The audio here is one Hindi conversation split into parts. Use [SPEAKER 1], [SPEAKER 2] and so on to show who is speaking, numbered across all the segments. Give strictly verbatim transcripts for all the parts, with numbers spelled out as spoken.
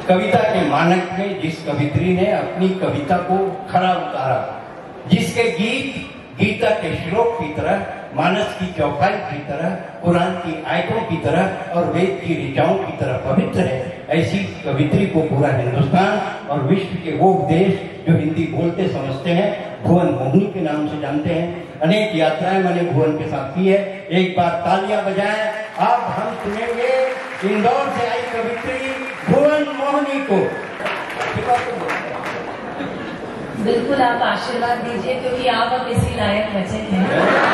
[SPEAKER 1] कविता के मानक में जिस कवित्री ने अपनी कविता को खरा उतारा, जिसके गीत गीता के श्लोक की तरह, मानस की चौपाई की तरह, कुरान की आयतों की तरह और वेद की ऋचाओं की तरह पवित्र है, ऐसी कवित्री को पूरा हिंदुस्तान और विश्व के वो देश जो हिंदी बोलते समझते हैं भुवन मोहिनी के नाम से जानते हैं। अनेक यात्राएं मैंने भुवन के साथ की है। एक बार तालियां बजाएं। अब हम सुनेंगे इंदौर से आई कवित्री भुवन मोहिनी को।
[SPEAKER 2] बिल्कुल आप आशीर्वाद दीजिए, क्योंकि आप अब इसी लायक बचे हैं।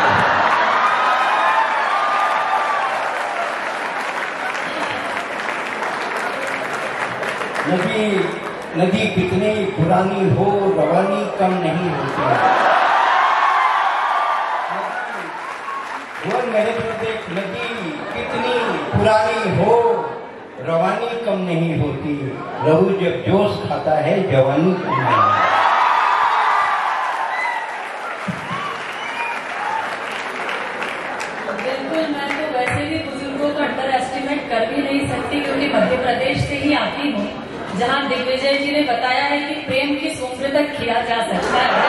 [SPEAKER 1] नदी नदी कितनी पुरानी हो, रवानी कम नहीं होती। वो मेरे देख, नदी कितनी पुरानी हो, रवानी कम नहीं होती। लहू जब जोश खाता है, जवानी कम नहीं होती।
[SPEAKER 2] बिल्कुल, मैं तो वैसे भी बुजुर्गों का अंडर एस्टिमेट कर भी नहीं सकती, क्योंकि मध्य प्रदेश से ही आती हूँ, जहाँ दिग्विजय जी ने बताया है कि प्रेम किस उम्र तक किया जा सकता है।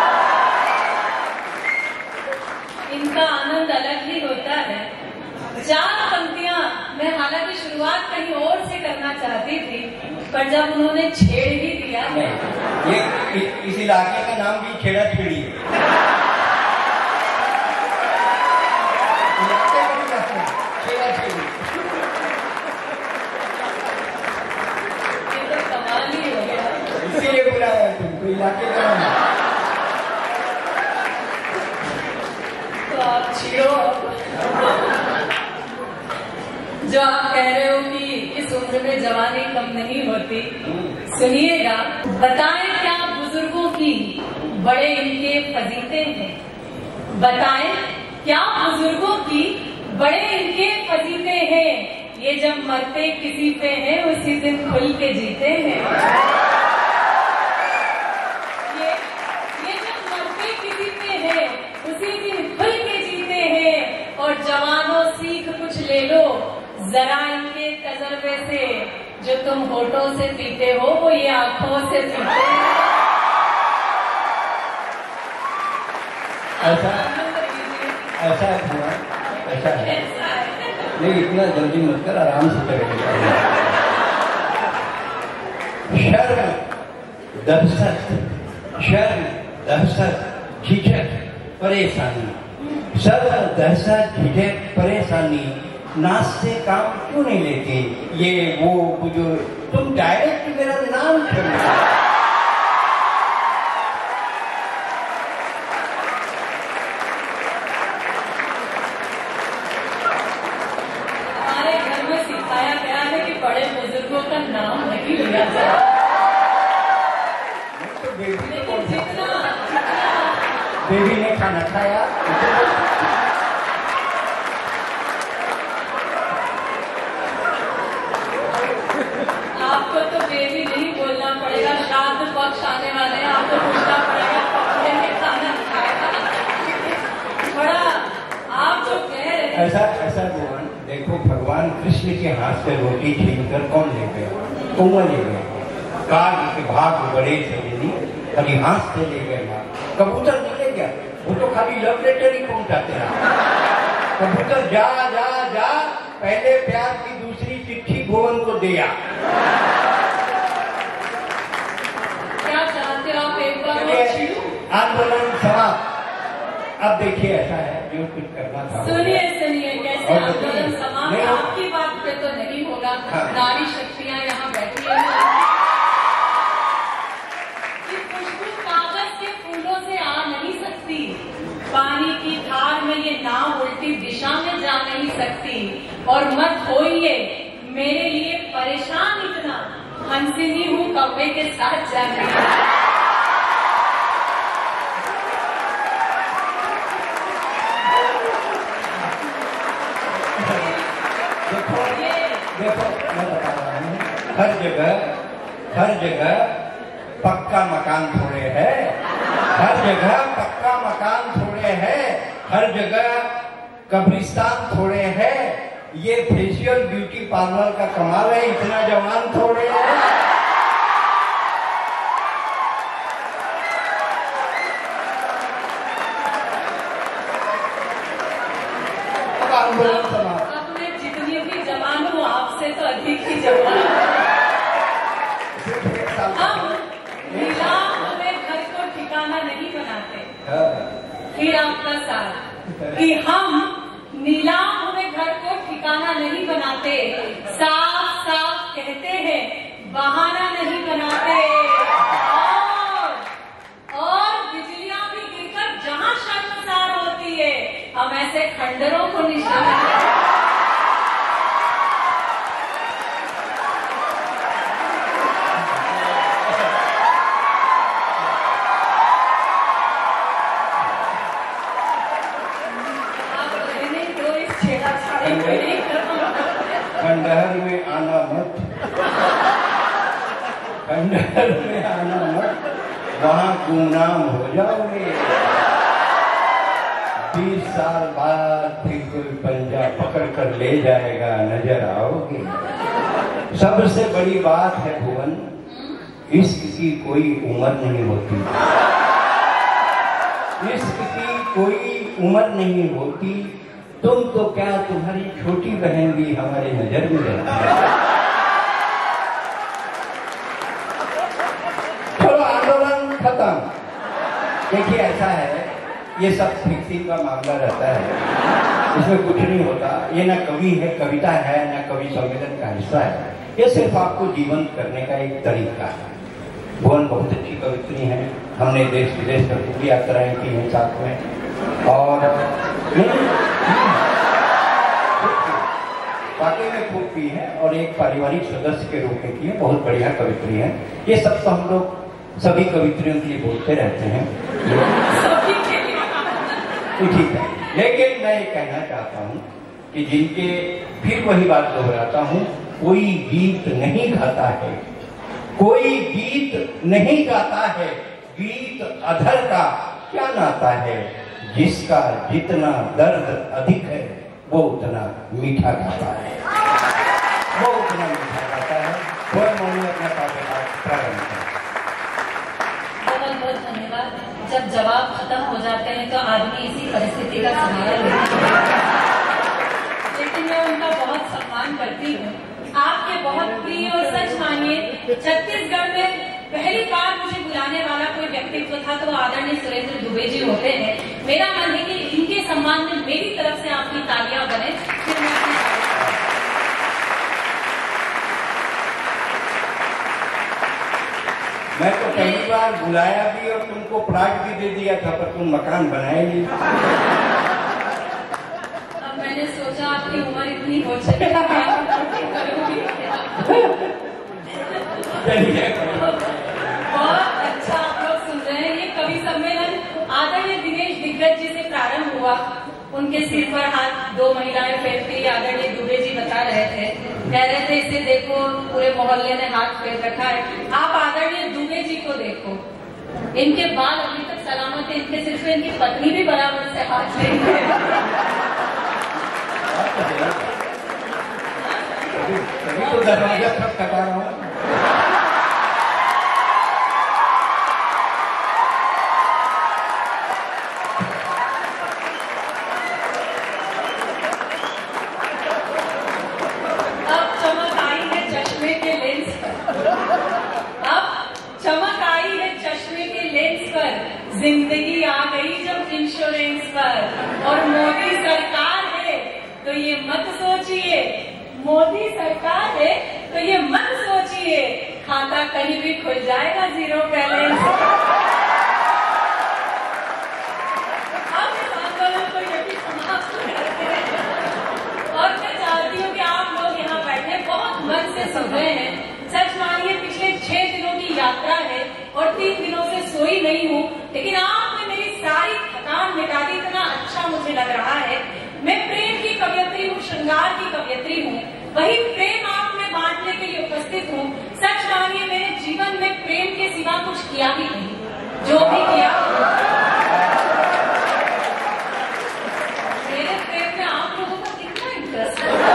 [SPEAKER 2] इनका आनंद अलग ही होता है। चार पंक्तियां मैं हालांकि शुरुआत कहीं और से करना चाहती थी, पर जब उन्होंने छेड़ ही दिया।
[SPEAKER 1] नहीं, ये इस इलाके का नाम भी छेड़ा छेड़ी है। इसीलिए बुलाया तुमको, इलाके का नाम।
[SPEAKER 2] तो आप छिड़ो। जो आप कह रहे हो कि इस उम्र में जवानी कम नहीं होती, सुनिएगा। बताएं क्या बुजुर्गों की बड़े इनके फजीते हैं, बताएं क्या बुजुर्गों की बड़े इनके फजीते हैं। ये जब मरते किसी पे हैं, उसी दिन खुल के जीते हैं। ये ये जब मरते किसी पे हैं, उसी दिन खुल के जीते हैं। और जवानों सीख कुछ ले लो जरा इनके तजर्बे से, जो तुम होठों से पीते हो वो ये आंखों से पीते हैं।
[SPEAKER 1] ऐसा ऐसा है, ऐसा है। नहीं, इतना जल्दी मत कर, आराम से चलेगा। शर्म, दहशत, शर्म, दहशत, झिझक, परेशानी, शर्म, दहशत, झिझक, परेशानी, नाच से काम क्यों नहीं लेते ये वो बुजुर्ग। तुम डायरेक्ट मेरा नाम क्यों नहीं?
[SPEAKER 2] सिखाया गया है कि बड़े बुजुर्गों का नाम नहीं लिया जाए। लेकिन जितना
[SPEAKER 1] बेबी ने खाना खाया,
[SPEAKER 2] आपको तो बेबी नहीं बोलना पड़ेगा, श्राद्ध पक्ष आने वाले हैं, आपको पूछना पड़ेगा पकड़े ने खाना खाया। बड़ा आप जो कह रहे हैं
[SPEAKER 1] ऐसा ऐसा भगवान देखो, भगवान कृष्ण के हाथ से रोटी छीनकर कौन ले गया? कौआ ले गया। काग के भाग बड़े सजनी, खाली हाथ से ले गया। कबूतर नहीं ले गया, वो तो खाली लव लेटर ही पहुंचाते रहा। कबूतर जा जा जा, पहले प्यार की दूसरी चिट्ठी भुवन को दिया।
[SPEAKER 2] क्या चाहते हो आप? एक बार
[SPEAKER 1] आंदोलन समाप्त। अब देखिए, ऐसा है जो कुछ करना था।
[SPEAKER 2] सुनिए सुनिए, कैसे आंदोलन समाप्त? आपकी बात पे तो नहीं होगा। नारी शक्तियां यहाँ बैठी हैं। ये खुशबू कागज के फूलों से आ नहीं सकती, पानी की धार में ये नाव उल्टी दिशा में जा नहीं सकती। और मत होइए मेरे लिए परेशान इतना, हंसिनी हूँ कौवे के साथ जाने।
[SPEAKER 1] देखो, मैं बता रहा हूँ, हर जगह हर जगह पक्का मकान थोड़े है, हर जगह पक्का मकान थोड़े है, हर जगह कब्रिस्तान थोड़े है। ये फेशियल ब्यूटी पार्लर का कमाल है, इतना जवान थोड़े है।
[SPEAKER 2] आपका साथ कि हम नीलाम हुए घर को ठिकाना नहीं बनाते, साफ साफ कहते हैं बहाना नहीं बनाते। और, और बिजलियां भी गिरकर जहां शर्मसार होती है, हम ऐसे खंडरों को निशाना
[SPEAKER 1] खंडहर में आना मत, खंडहर में आना मत, वहां गुमनाम हो जाओगे। बीस साल बाद फिर कोई पंजा पकड़ कर ले जाएगा, नजर आओगे। सबसे बड़ी बात है भुवन, इश्क की कोई उम्र नहीं होती, इश्क की कोई उम्र नहीं होती। तुम तो क्या, तुम्हारी छोटी बहन भी हमारी नजर में रहती है। चलो आंदोलन खत्म। देखिए ऐसा है, ये सब फिक्सिंग का मामला रहता है, इसमें कुछ नहीं होता। ये ना कवि है, कविता है, ना कवि सम्मेलन का हिस्सा है। ये सिर्फ आपको जीवन करने का एक तरीका है। भुवन बहुत अच्छी कवित्री है, हमने देश विदेश में पूरी यात्राएं की हैं साथ में, और वाकई में खूब की है, और एक पारिवारिक सदस्य के रूप में की है। बहुत बढ़िया कवित्री है। ये सब तो हम लोग सभी कवित्रियों के लिए बोलते रहते हैं, ठीक है। लेकिन मैं ये कहना चाहता हूँ कि जिनके, फिर वही बात दोहराता हूँ, कोई गीत नहीं गाता है, कोई गीत नहीं गाता है, गीत अधर का क्या नाता है। जिसका जितना दर्द अधिक है वो उतना मीठा गाता है, वो उतना मीठा गाता है। वो मौनी अपना प्रारंभ करें।
[SPEAKER 2] बहुत बहुत धन्यवाद। जब जवाब खत्म हो जाते हैं तो आदमी इसी परिस्थिति का सहारा लेता है, लेकिन मैं उनका बहुत सम्मान करती हूँ। आपके बहुत प्रिय, और सच मानिए छत्तीसगढ़ में पहली बार मुझे बुलाने वाला कोई व्यक्तित्व था तो आदरणीय सुरेंद्र दुबे जी होते हैं। मेरा मन है कि इनके सम्मान में मेरी तरफ से आपकी तालियां बने। फिर मैं अपनी
[SPEAKER 1] मैं तो पहली बार बुलाया भी और तुमको प्लाट भी दे दिया था, पर तुम मकान बनाए नहीं।
[SPEAKER 2] अब मैंने सोचा आपकी उम्र इतनी हो चुकी बहुत अच्छा आप लोग सुन रहे हैं। ये कवि सम्मेलन आदरणीय दिनेश दिग्गज जी से प्रारंभ हुआ। उनके सिर पर हाथ दो महिलाएं फेरती आदरणीय दुबे जी बता रहे थे, कह रहे थे इसे देखो पूरे मोहल्ले ने हाथ फेर रखा है। आप आदरणीय दुबे जी को देखो, इनके बाल अभी तक सलामत है, इनके सिर पे इनकी पत्नी भी बराबर से हाथ फेर रही है। जिंदगी आ गई जब इंश्योरेंस पर, और मोदी सरकार है तो ये मत सोचिए, मोदी सरकार है तो ये मत सोचिए खाता कहीं भी खुल जाएगा जीरो बैलेंस। अब इस आंदोलन को यही समाप्त करते हैं, और मैं चाहती हूँ कि आप लोग यहाँ बैठे बहुत मन से सुन रहे हैं। सच मानिए पिछले छह दिनों की यात्रा है और तीन दिनों से सोई नहीं हूँ, लेकिन आपने मेरी सारी थकान मिटा दी। इतना अच्छा मुझे लग रहा है। मैं प्रेम की कवियत्री हूँ, श्रृंगार की कवियत्री हूँ, वही प्रेम आप में बांटने के लिए उपस्थित हूँ। सच मानिए मैंने जीवन में प्रेम के सिवा कुछ किया ही नहीं, जो भी किया मेरे प्रेम में आप लोगों का कितना इंटरेस्ट है।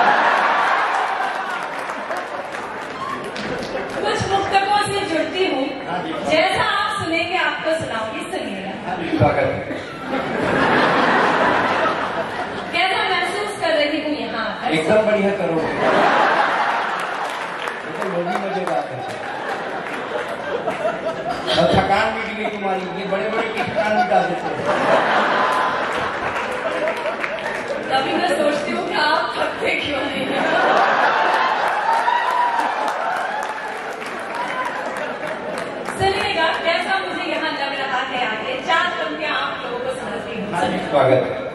[SPEAKER 2] कुछ मुक्तकों से जुड़ती हूँ, जैसा आप सुनेंगे आपको सुनाऊंगी, सुनिएगा।
[SPEAKER 1] स्वागत है।
[SPEAKER 2] कैसा महसूस कर रही हूँ यहाँ आकर?
[SPEAKER 1] एकदम बढ़िया करो, तो लोग मजेदार है। और थकान भी गई तुम्हारी, ये बड़े बड़े की थकान मिटा देते हैं।
[SPEAKER 2] मैं सोचती हूँ कि आप थकते क्यों नहीं हैं। सुनिएगा कैसा मुझे यहाँ लग रहा है। आगे चार पंक्तियां आप लोगों को सुनाती हूँ।
[SPEAKER 1] स्वागत है।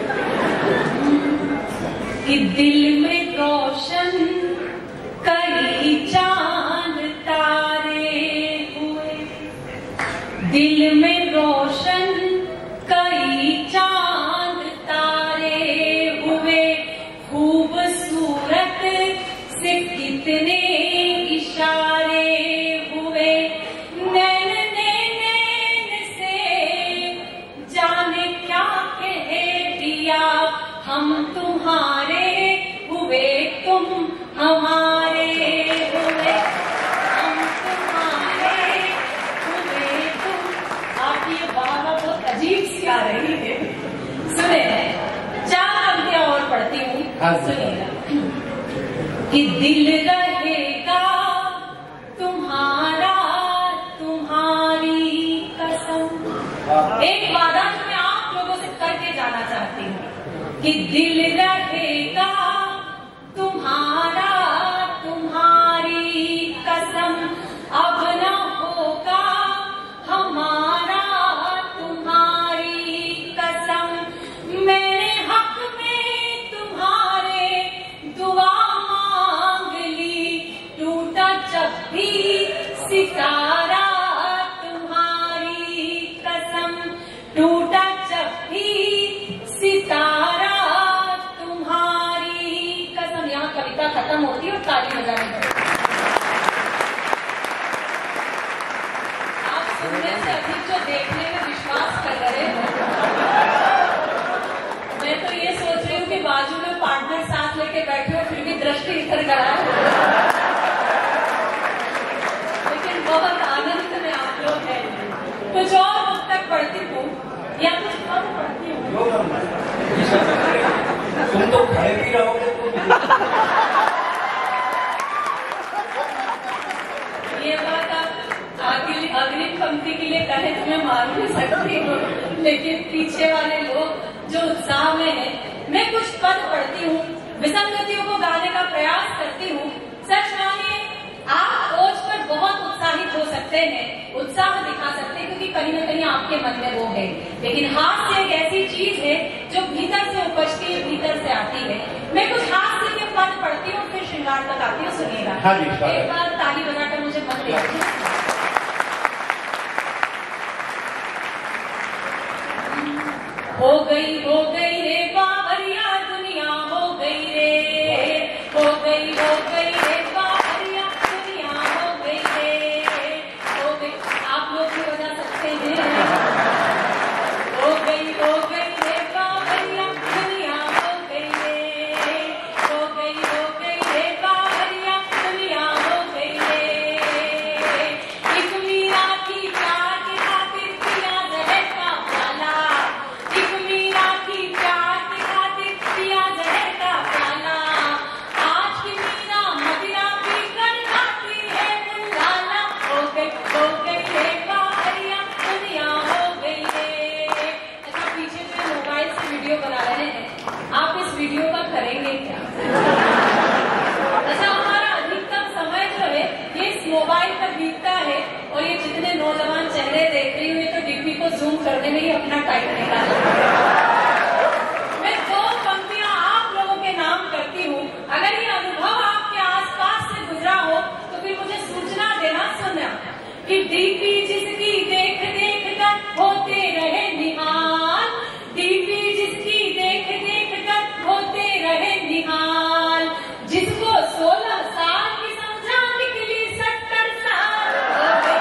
[SPEAKER 2] कि दिल में रोशन कई चांद तारे हुए, दिल में रोशन कई चांद तारे हुए, खूबसूरत से कितने इशारे हुए, नैन नैन से जाने क्या कह दिया, हम तुम्हारे हुए तुम हमारे हुए, हम तुम्हारे हुए तुम। आपकी ये बात बहुत अजीब सी आ रही है। सुने चार पंक्तियां और पढ़ती हूँ, सुनिएगा। कि दिल रहेगा तुम्हारा तुम्हारी कसम। एक वादा जो मैं आप लोगों से करके जाना चाहती हूँ कि दिल रहेगा तुम्हारा तुम्हारी कसम, अब न होगा हमारा तुम्हारी कसम। मैंने हक में तुम्हारे दुआ मांग ली, टूटा जब भी सितारा तुम्हारी कसम, टूटा जब भी सितारा तुम्हारी कसम। यहाँ कविता खत्म होती है और ताली बजानी पड़ती है। आप सुनने से अधिक जो देखने में विश्वास कर रहे हो, मैं तो ये सोच रही हूँ कि बाजू में पार्टनर साथ लेके बैठे हो फिर भी दृष्टि इधर करा है। लेकिन बहुत आनंद में आप लोग हैं। कुछ और अब तक पढ़ती हूँ या कुछ कम पढ़ती हूँ।
[SPEAKER 1] तुम तो खड़े भी रहोगे तो
[SPEAKER 2] ये बात आप अगली अगली पंक्ति के लिए कहे तो मैं मान नहीं सकती हूँ, लेकिन पीछे वाले लोग जो उत्साह में है, मैं कुछ पद पढ़ती हूँ, विसंगतियों को गाने का प्रयास करती हूँ। सच मानिए आप ओज पर बहुत उत्साहित हो सकते हैं, उत्साह दिखा सकते हैं, क्योंकि कहीं न कहीं आपके मन में वो है। लेकिन हास्य एक ऐसी चीज है जो भीतर से उपजती है, भीतर से आती है। मैं कुछ हास्य के पद पढ़ती हूँ फिर श्रृंगार तक आती हूँ। सुनिएगा।
[SPEAKER 1] हाँ जी,
[SPEAKER 2] एक बार ताली बजाकर मुझे मत देखिए। हो गई हो गई रे बावरिया दुनिया, हो गई रे, हो गई हो गई रे बावरिया दुनिया, हो गई रे, हो गई। आप लोग भी बजा सकते हैं। हो गई हो गई रे बावरिया दुनिया, हो गई रे, हो गई हो गई रे बावरिया दुनिया, हो गई रे। एक मीरा की प्यार की खातिर पिया जहर का प्याला, एक मीरा की प्यार की खातिर पिया जहर का प्याला। आज की मीरा मदिरा पी कर खाती है मुल्लाला। हो गई हो गई रे बावरिया दुनिया, हो गई रे। अच्छा, पीछे जो मोबाइल से वीडियो बना रहे हैं, आप इस वीडियो का करेंगे क्या? अच्छा, हमारा अधिकतम समय जो है ये इस मोबाइल पर बीतता है, और ये जितने नौजवान चेहरे देख रही हूँ ये तो डीपी को जूम करने में ही अपना टाइम निकाल। मैं दो पंक्तियां आप लोगों के नाम करती हूँ, अगर ये अनुभव आपके आसपास से गुजरा हो तो फिर मुझे सूचना देना। सुनना कि डीपी जिसकी देख देख कर होते रहे निहाल, डीपी जिसकी देख देख कर होते रहे निहाल, जिसको सोलह साल की समझा निकली सत्तर साल। हो गई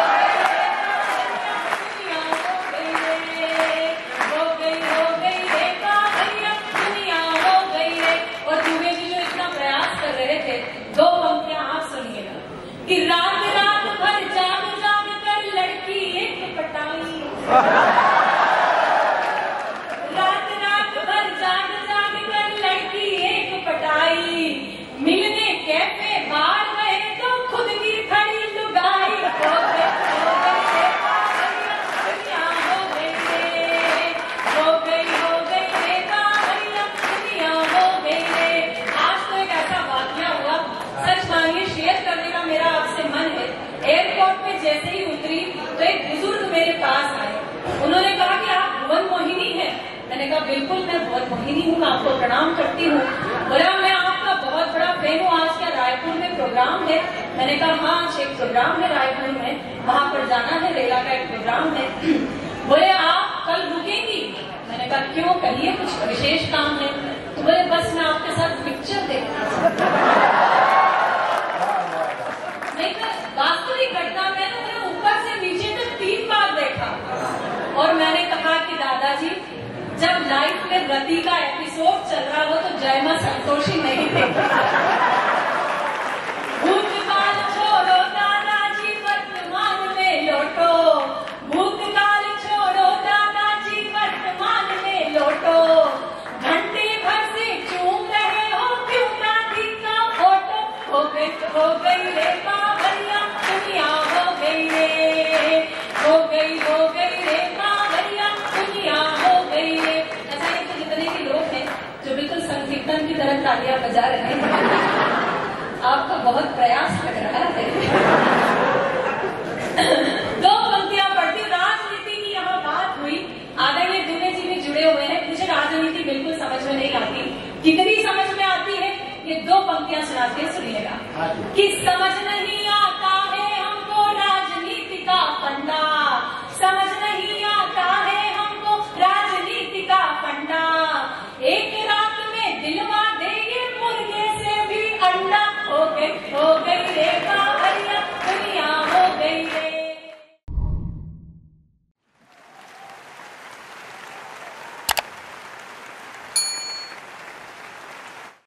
[SPEAKER 2] हो गई हो गई रे बावरिया दुनिया, हो गई रे। और दूसरे जी जो इतना प्रयास कर रहे थे, दो पंक्तियां आप सुनिएगा। कि रात रात भर जाग जाग कर लड़की एक पटाई, रात रात भर जाग जाग कर लड़की एक पटाई, मिलने कैफे बार गए तो खुद की खड़ी लुगाई। हो गई हो गई रे बावरिया दुनिया, हो गई रे, हो गई हो गई रे बावरिया दुनिया, कहा बिल्कुल मैं बहुत मोहिनी हूँ, मैं आपको प्रणाम करती हूँ। बोला मैं आपका बहुत बड़ा फैन हूँ, आज क्या रायपुर में प्रोग्राम है? मैंने कहा हाँ आज एक प्रोग्राम है रायपुर में, वहां पर जाना है, रेला का एक प्रोग्राम है। बोले आप कल रुकेंगी? मैंने कहा क्यों, कहिए कुछ विशेष काम है? तो बोले बस मैं आपके साथ पिक्चर देखना। नहीं मैं वास्तविक घटना में मैंने ऊपर से नीचे तक तीन बार देखा और मैंने कहा कि दादाजी जब लाइफ में रति का एपिसोड चल रहा हो तो जयमा संतोषी नहीं थे। भूतकाल छोड़ो दादाजी वर्तमान में लौटो, भूतकाल छोड़ो दादाजी वर्तमान में लौटो, घंटे भर से चूम रहे हो क्यों गांधी का फोटो, हो गई हो गई रे बाबरिया दुनिया हो गई रे, हो गई हो गई रे बाबरिया दुनिया हो गई रे। ऐसा नहीं तो जितने भी लोग हैं जो बिल्कुल संकीर्तन की तरह तालियां बजा रहे हैं, आपका बहुत प्रयास